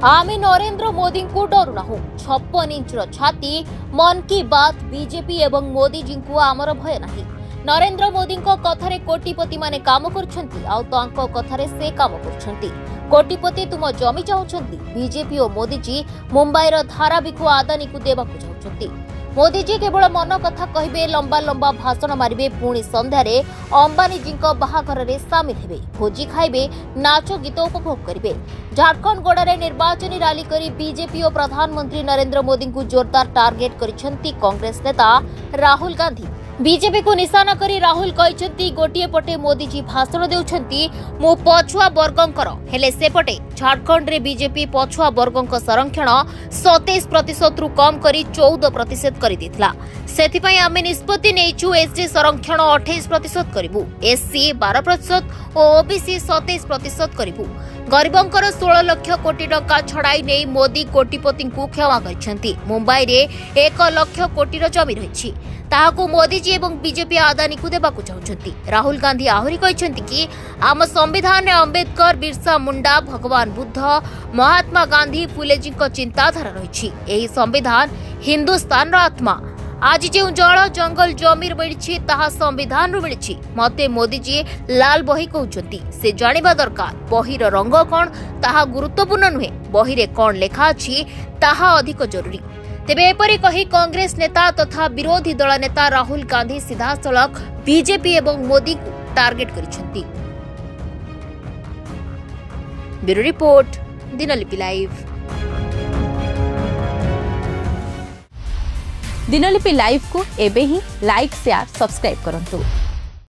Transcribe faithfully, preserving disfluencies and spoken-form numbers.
आमे नरेंद्र मोदी को डरुना छप्पन इंचर छाती मन की बात बीजेपी एवं मोदी जी को आमर भय नहीं। नरेंद्र मोदी कथारे कोटिपति माने काम करछंती आउ तांको कथारे से काम करछंती। कोटिपति तुम जमी चाहछंती, बीजेपी और मोदी जी मुंबई रो धाराविको आदानी को देबाकू चाहछंती। मोदी जी केवल मन कथा कहिबे, लंबा लंबा भाषण मारिबे, पुणी संध्यारे अंबानी जी बाहाघर रे सामिल हेबे, भोजी खाइबे, नाच गीत उपभोग करिबे। झारखंड गोड़े निर्वाचनी रैली करी बीजेपी और प्रधानमंत्री नरेंद्र मोदी को जोरदार टार्गेट करिसेंती कांग्रेस नेता राहुल गांधी। बीजेपी को निशाना करी राहुल कहते गोटे पटे मोदी जी भाषण देउछंती मु पछुआ वर्गंकर हेले सेपटे झारखंड रे बीजेपी पछुआ वर्गंक संरक्षण सतैश प्रतिशत रु कम करी चौदह प्रतिशत करि देथिला। सेथिपई आमे निष्पत्ति नेइछु एसटी संरक्षण अठाईस प्रतिशत करिबु, एससी बारह प्रतिशत और ओबीसी सतैश प्रतिशत करिबु। गरीबंकर सोलह लाख कोटी टंका छड़ाई नहीं मोदी कोटिपति को क्षमा करिसेंती। मुंबई रे एक लाख कोटी रो जमी रहिछि, ताहाकू मोदी जी एवं बीजेपी आदानी को देबाकू चाहछंती। राहुल गांधी आहुरी कहछंती कि आम संविधान रे अंबेडकर, बिरसा मुंडा, भगवान बुद्ध, महात्मा गांधी, फुले जी को चिंताधारा रहिछि। एही संविधान हिंदुस्तान रो आत्मा। आज जो जल जंगल जमीर मिली ताहा संविधान रु मिली। मते मोदी जी लाल बही कहउछंती, से जानिबा दरकार बहीर रंग कौन ताहा गुरुत्वपूर्ण नुहे, बही रे कौन लेखा अछि ताहा अधिक जरूरी। तेबे एपरि कही कांग्रेस नेता तथा विरोधी दल नेता राहुल गांधी सीधासलख बीजेपी एवं मोदी को टार्गेट करिसेंती। Bureau report, Dinalipi live. Dinalipi live को एबे ही लाइक, शेयर, सब्सक्राइब करंतु।